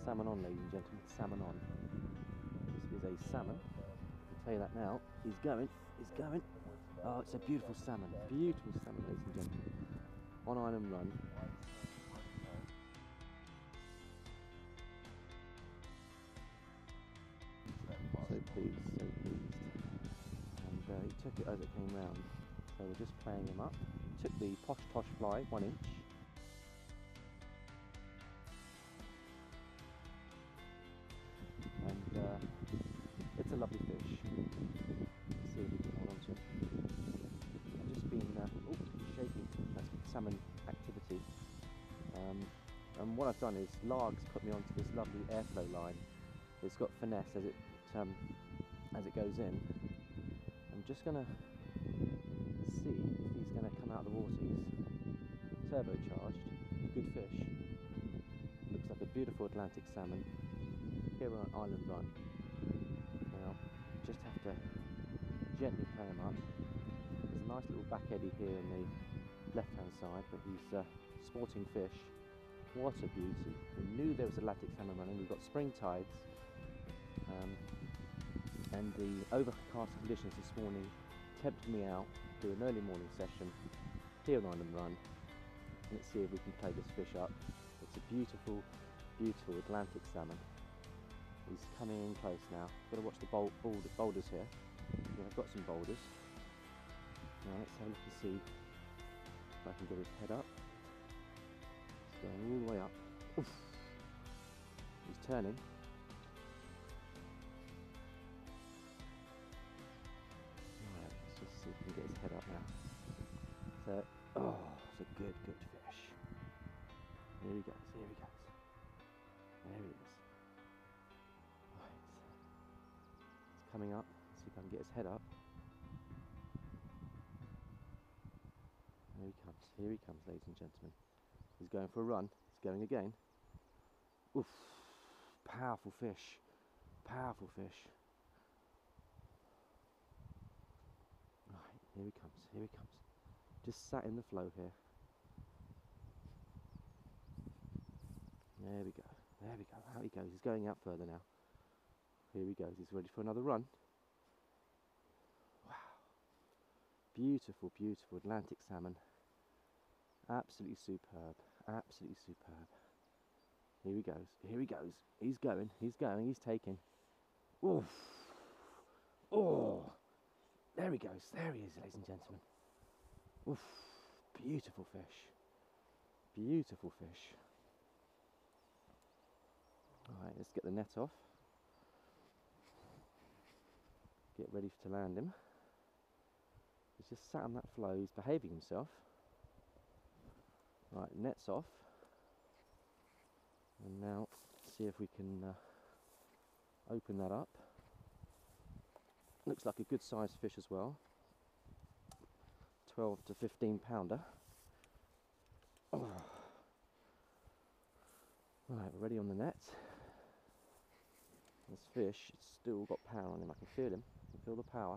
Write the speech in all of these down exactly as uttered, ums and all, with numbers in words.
salmon on, ladies and gentlemen, salmon on. This is a salmon, I'll tell you that now. He's going, he's going. Oh, it's a beautiful salmon, beautiful salmon, ladies and gentlemen. On Island Run. So pleased, so pleased. And uh, he took it as it came round. So we're just playing him up. Took the Posh Tosh fly, one inch. And uh, it's a lovely fish. Let's see if we can hold on to him. I've just been uh, oh, shaking. That's salmon activity. Um, and what I've done is Largs put me onto this lovely airflow line. It's got finesse as it um, as it goes in. I'm just gonna see if he's gonna come out of the water. He's turbocharged, good fish. Looks like a beautiful Atlantic salmon here on Island Run. Now, just have to gently play him up. There's a nice little back eddy here on the left hand side, but he's uh, sporting fish. What a beauty. We knew there was Atlantic salmon running. We've got spring tides. Um, and the overcast conditions this morning tempted me out to do an early morning session here on Island Run. Let's see if we can play this fish up. It's a beautiful, beautiful Atlantic salmon. He's coming in close now. Got to watch the boulders here. Yeah, I've got some boulders. Now let's have a look and see if I can get his head up. He's going all the way up. Oof. He's turning. Right, let's just see if we can get his head up now. So, oh, it's a good, good fish. Here he goes, here he goes. There he is. Right. He's coming up. Let's see if I can get his head up. Here he comes, here he comes, ladies and gentlemen. He's going for a run. He's going again. Oof. Powerful fish. Powerful fish. Right, here he comes, here he comes. Just sat in the flow here. There we go, there we go. Out he goes, he's going out further now. Here he goes, he's ready for another run. Wow. Beautiful, beautiful Atlantic salmon. Absolutely superb, absolutely superb. Here he goes, here he goes. He's going, he's going, he's taking. Oof. Oh, there he goes, there he is, ladies and gentlemen. Oof. Beautiful fish, beautiful fish. Alright, let's get the net off. Get ready to land him. He's just sat on that flow, he's behaving himself. Right, net's off. And now, see if we can uh, open that up. Looks like a good sized fish as well. twelve to fifteen pounder. Oh. Right, we're ready on the net. This fish, it's still got power on him. I can feel him. I can feel the power.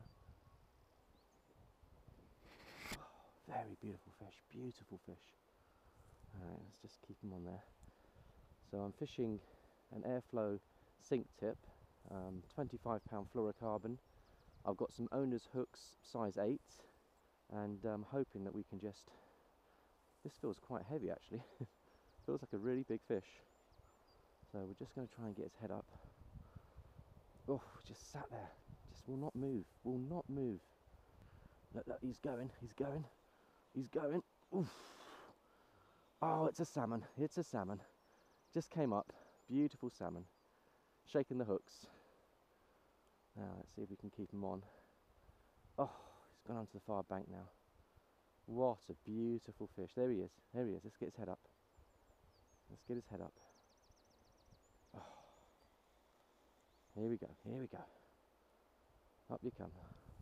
Oh, very beautiful fish. Beautiful fish. Alright, let's just keep him on there. So I'm fishing an Airflow sink tip, um, twenty-five pound fluorocarbon. I've got some owner's hooks size eight, and I'm hoping that we can just... This feels quite heavy actually. Feels like a really big fish. So we're just going to try and get his head up. Oh, just sat there, just will not move, will not move. Look, look, he's going, he's going, he's going. Oof. Oh, it's a salmon, it's a salmon. Just came up, beautiful salmon. Shaking the hooks. Now, let's see if we can keep him on. Oh, he's gone onto the far bank now. What a beautiful fish. There he is, there he is. Let's get his head up. Let's get his head up. Oh. Here we go, here we go. Up you come.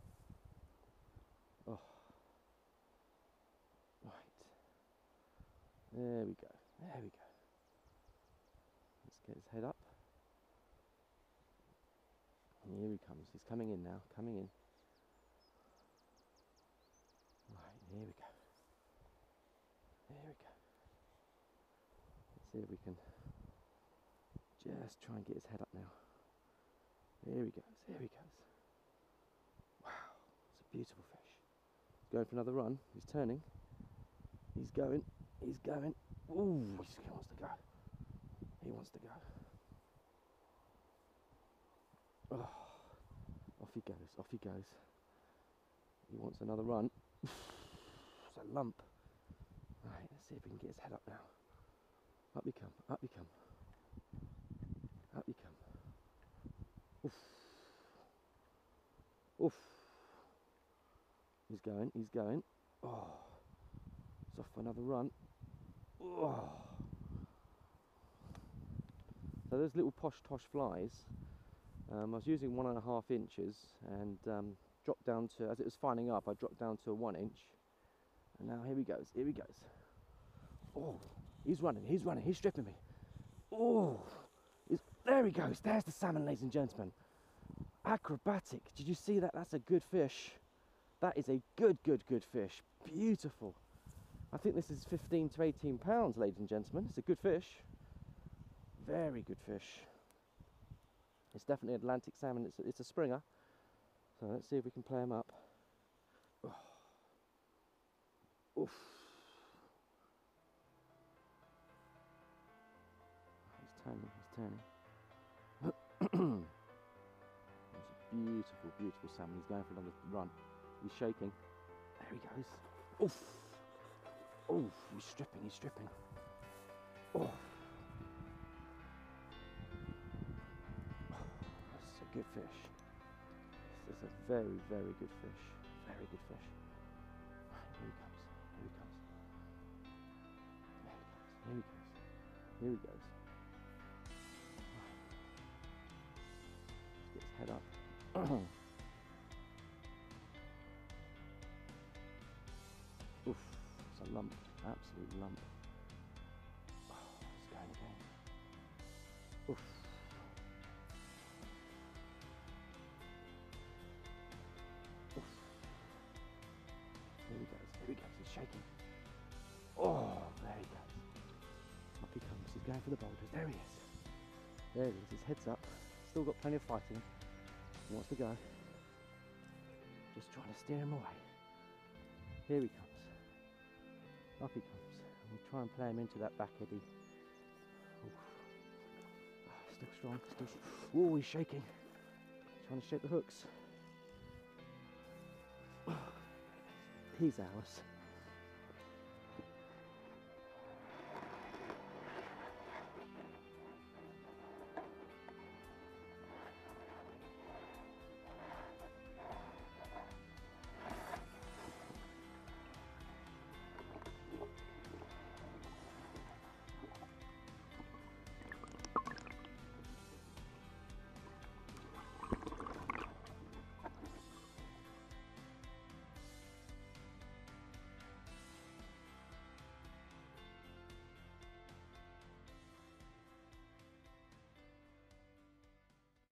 Oh. Right. There we go, there we go. Let's get his head up. And here he comes, he's coming in now, coming in. Right, here we go. There we go. Let's see if we can Just try and get his head up now. Here he goes, here he goes. Wow, it's a beautiful fish. He's going for another run, he's turning. He's going, he's going. Ooh, he wants to go. He wants to go. Oh, off he goes, off he goes. He wants another run. It's a lump. Right, let's see if we can get his head up now. Up you come, up you come. Up you come. Oof. Oof. He's going, he's going. Oh, he's off for another run. Oh. So those little posh tosh flies, um, I was using one and a half inches and um, dropped down to, as it was fining up, I dropped down to a one inch. And now here he goes, here he goes. Oh, he's running, he's running, he's stripping me. Oh, he's, there he goes, there's the salmon, ladies and gentlemen. Acrobatic, did you see that? That's a good fish. That is a good, good, good fish. Beautiful. I think this is fifteen to eighteen pounds, ladies and gentlemen. It's a good fish. Very good fish. It's definitely Atlantic salmon. It's a, it's a springer. So let's see if we can play him up. Oh. Oof. He's turning, he's turning. It's a beautiful, beautiful salmon. He's going for another run. He's shaking. There he goes. Oof. Oof. He's stripping, he's stripping. Oh. That's a good fish. This is a very, very good fish. Very good fish. Right, here he comes. Here he comes. There he goes. Here he goes. Here he goes. Let's get his head up. Oof, it's a lump, absolute lump. Oh, it's going again. Oof. Oof. Here he goes, here he goes, he's shaking. Oh, there he goes. Up he comes, he's going for the boulders. There he is. There he is, his head's up. Still got plenty of fight in him. He wants to go. Just trying to steer him away. Here he comes. Up he comes. And we try and play him into that back eddy. Ah, still strong. Still strong. Oh, he's shaking. Trying to shake the hooks. He's ours.